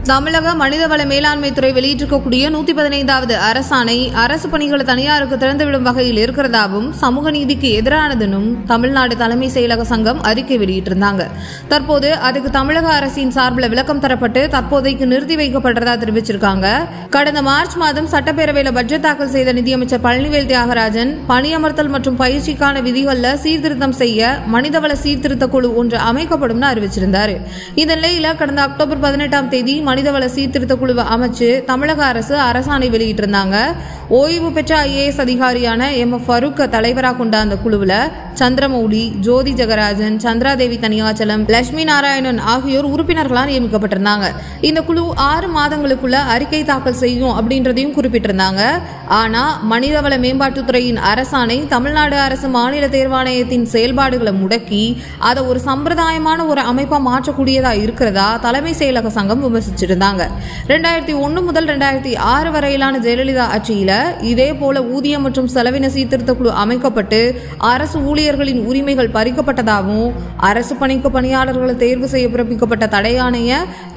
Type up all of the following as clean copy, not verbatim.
தமிழக மனிதவள மேலாண்மை துறை வெளியிட்டிருக்கக்கூடிய 115வது அரசாணை அரசு பணிகளை தனியாருக்கு திறந்துவிடும் வகையில் இருக்கிறதாகவும் சமூக நீதிக்கு எதிரானதுன்னு தமிழ்நாடு தலைமை செயலக சங்கம் அறிக்கை வெளியிட்டிருந்தாங்க. தற்போது அதுக்கு தமிழக அரசின் சார்பில் விளக்கம் தரப்பட்டு தற்போதைக்கு நிறுத்தி வைக்கப்படுறதா தெரிவிச்சிருக்காங்க. கடந்த மார்ச் மாதம் சட்டப்பேரவையில் பட்ஜெட் தாக்கல் செய்த நிதியமைச்சர் பழனிவேல் தியாகராஜன் பணியமர்த்தல் மற்றும் பயிற்சிக்கான விதிகளில் சீர்திருத்தம் செய்ய மனிதவள சீர்திருத்த குழு ஒன்று அமைக்கப்படும் அறிவிச்சிருந்தார். இந்த நிலையில கடந்த அக்டோபர் 18ஆம் தேதி மனிதவள சீர்திருத்த குழுவை அமைச்சு தமிழக அரசு அரசாணை வெளியிட்டிருந்தாங்க. ஓய்வு பெற்ற IAS அதிகாரியான MF ஃபரூக் தலைவராக கொண்ட அந்த குழுவில் சந்திரமௌலி, ஜோதி ஜெகராஜன், சந்திராதேவி தனியாச்சலம், லட்சுமி நாராயணன் ஆகியோர் உறுப்பினர்களாக நியமிக்கப்பட்டிருந்தாங்க. இந்த குழு 6 மாதங்களுக்குள்ள அறிக்கை தாக்கல் செய்யும் அப்படின்றதையும் குறிப்பிட்டிருந்தாங்க. ஆனா மனிதவள மேம்பாட்டுத்துறையின் அரசாணை தமிழ்நாடு அரசு மாநில தேர்வாணையத்தின் செயல்பாடுகளை முடக்கி அதை ஒரு சம்பிரதாயமான ஒரு அமைப்பா மாற்றக்கூடியதா இருக்கிறதா தலைமை செயலக சங்கம் விமர்சிச்சிருந்தாங்க. 2001 முதல் 2006 வரையிலான ஜெயலலிதா ஆட்சியில இதே போல ஊதியம் மற்றும் செலவின சீர்திருத்த குழு அமைக்கப்பட்டு அரசு ஊழியர்களின் உரிமைகள் பறிக்கப்பட்டதாகவும் அரசு பணிக்கு பணியாளர்களை தேர்வு செய்ய பிறப்பிக்கப்பட்ட தடையாணைய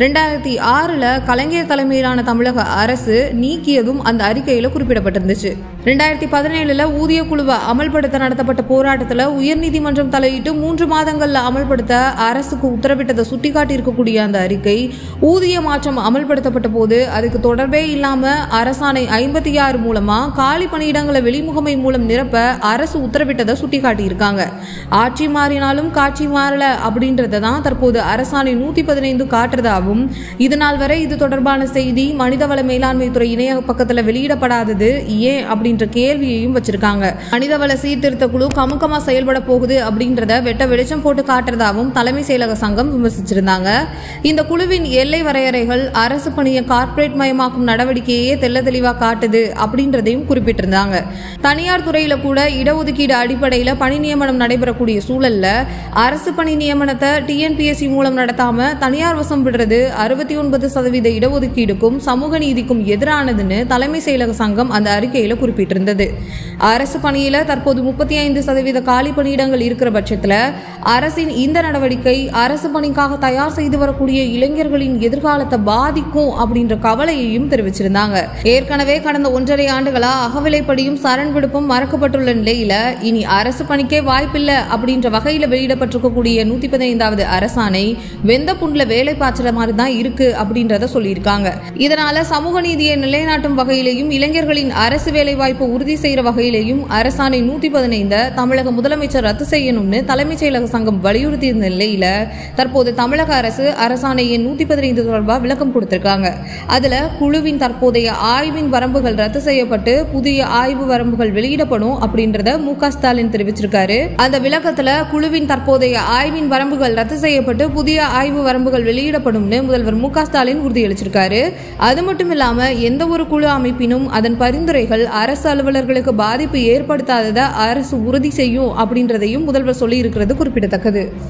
2006 கலைஞர் தலைமையிலான தமிழக அரசு நீக்கியதும் அந்த அறிக்கையில குறிப்பிடப்பட்டிருந்துச்சு. 2017 ஊதிய குழுவை அமல்படுத்த நடத்தப்பட்ட போராட்டத்தில் உயர்நீதிமன்றம் தலையிட்டு 3 மாதங்கள்ல அமல்படுத்த அரசுக்கு உத்தரவிட்டதை சுட்டிக்காட்டி இருக்கக்கூடிய அந்த அறிக்கை ஊதிய மாற்றம் அமல்படுத்தப்பட்ட போது அதுக்கு தொடர்பே இல்லாம அரசாணை 56 மூலமா காலி பணியிடங்களை வெளிமுகமை மூலம் நிரப்ப அரசு உத்தரவிட்டதை சுட்டிக்காட்டி இருக்காங்க. ஆட்சி மாறினாலும் காட்சி மாறல அப்படின்றத தான் தற்போது அரசாணை 115 காட்டுறதாகவும் இதனால் வரை இது தொடர்பான செய்தி மனிதவள மேலாண்மை துறை இணைய பக்கத்தில் வெளியிடப்படாதது ஏன் அப்படின்ற கேள்வியையும் வச்சிருக்காங்க. மனிதவள சீர்திருத்த குழு கமுக்கமா செயல்பட போகுது அப்படின்றத வெட்ட வெளிச்சம் போட்டு காட்டுறதாகவும் தலைமை செயலக சங்கம் விமர்சிச்சிருந்தாங்க. இந்த குழுவின் எல்லை வரையறைகள் அரசு பணியை கார்ப்பரேட் மயமாக்கும் நடவடிக்கையே தெல்ல தெளிவா காட்டுது அப்படின்றதையும் குறிப்பிட்டிருந்தாங்க. தனியார் துறையில கூட இடஒதுக்கீடு அடிப்படையில் பணி நியமனம் நடைபெறக்கூடிய சூழல்ல அரசு பணி நியமனத்தை TNPSC மூலம் நடத்தாம தனியார் வசம் விடுறது 69% இடஒதுக்கீடுக்கும் சமூக நீதிக்கும் எதிரானதுன்னு தலைமை செயலக சங்கம் அந்த அறிக்கையில குறிப்பிட்டிருந்தது. அரசு பணியில தற்போது 35% காலி பணியிடங்கள் இருக்கிற பட்சத்தில் அரசின் இந்த நடவடிக்கை அரசு பணிக்காக தயார் செய்து வரக்கூடிய இளைஞர்களின் எதிர்காலத்தை பாதிக்கும் அப்படின்ற கவலையையும் தெரிவிச்சிருந்தாங்க. ஏற்கனவே கடந்த 1.5 ஆண்டுகளா அகவிலைப்படியும் சரண் விடுப்பும் மறக்கப்பட்டுள்ள நிலையில இனி அரசு பணிக்கே வாய்ப்பில்லை அப்படின்ற வகையில வெளியிடப்பட்டிருக்கக்கூடிய 115வது அரசாணை வெந்த புண்ல வேலை பாய்ச்சற மாதிரி தான் இருக்கு அப்படின்றத சொல்லியிருக்காங்க. இதனால சமூக நீதியை நிலைநாட்டும் வகையிலையும் இளைஞர்களின் அரசு வேலை வாய்ப்பு உறுதி செய்யற வகையிலையும் அரசாணை 115 தமிழக முதலமைச்சர் ரத்து செய்யணும்னு தலைமைச் செயலக சங்கம் வலியுறுத்தியிருந்த நிலையில தற்போது தமிழக அரசு அரசாணை 115 தொடர்பாக விளக்கம் கொடுத்திருக்காங்க. அதுல குழுவின் தற்போதைய ஆய்வின் வரம்புகள் ரத்து செய்யப்பட்டு புதிய ஆய்வு வரம்புகள் வெளியிடப்படும் அப்படின்றத MK ஸ்டாலின் தெரிவிச்சிருக்காரு. அந்த விளக்கத்துல குழுவின் தற்போதைய ஆய்வின் வரம்புகள் ரத்து செய்யப்பட்டு புதிய ஆய்வு வரம்புகள் வெளியிடப்படும்னு முதல்வர் MK ஸ்டாலின் உறுதியளிச்சிருக்காரு. அது மட்டும் இல்லாம எந்த ஒரு குழு அமைப்பினும் அதன் பரிந்துரைகள் அரசு அலுவலர்களுக்கு பாதிப்பு ஏற்படுத்தாததை அரசு உறுதி செய்யும் அப்படின்றதையும் முதல்வர் சொல்லி இருக்கிறது குறிப்பிடத்தக்கது.